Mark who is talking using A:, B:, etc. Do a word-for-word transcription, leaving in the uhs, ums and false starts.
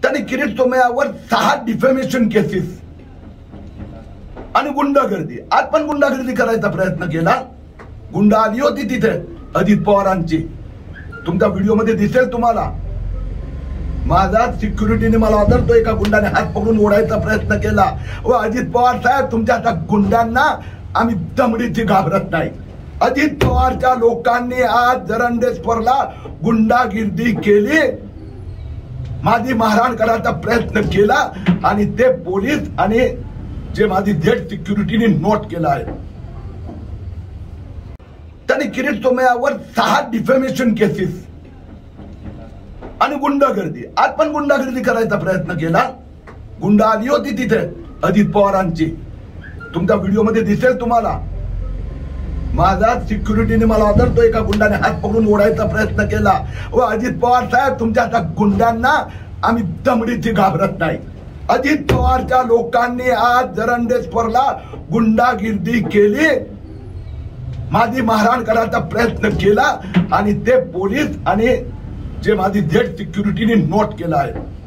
A: त्यांनी किरीट सोमय्यावर सहा defamation cases आणि गुंडागर्दी, आज पण गुंडागर्दी करायचा प्रयत्न केला. गुंडा आली होती तिथे अजित पवारांची, तुमच्या व्हिडिओ मध्ये दिसेल तुम्हाला. माझा सिक्युरिटीने मला आदरतो, एका गुंडाने हात पकडून ओढायचा प्रयत्न केला. व अजित पवार साहेब, तुमच्या त्या गुंडांना आम्ही दमडीची घाबरत नाही. अजित पवारच्या लोकांनी आज जरंडेश्वरला गुंडागिर्दी केली, माझी मारहाण करायचा प्रयत्न केला आणि ते पोलीस आणि जे माझी झेड सिक्युरिटीने नोट केला आहे. त्यांनी किरीट सोमय्यावर सहा डिफेमेशन केसेस आणि गुंडागर्दी, आज पण गुंडागर्दी करायचा प्रयत्न केला. गुंडा आली होती तिथे अजित पवारांची, तुमच्या व्हिडिओ मध्ये दिसेल तुम्हाला. माझा सिक्युरिटीने मला आदरतो, एका गुंडाने हात पकडून ओढायचा प्रयत्न केला. व अजित पवार साहेब, तुमच्या त्या गुंडांना आम्ही दमडीची घाबरत नाही. अजित पवारच्या लोकांनी आज जरंडेश्वरला गुंडागिर्दी केली, माझी मारहाण करायचा प्रयत्न केला आणि ते पोलीस आणि जे माझी झेड सिक्युरिटीने नोट केला आहे.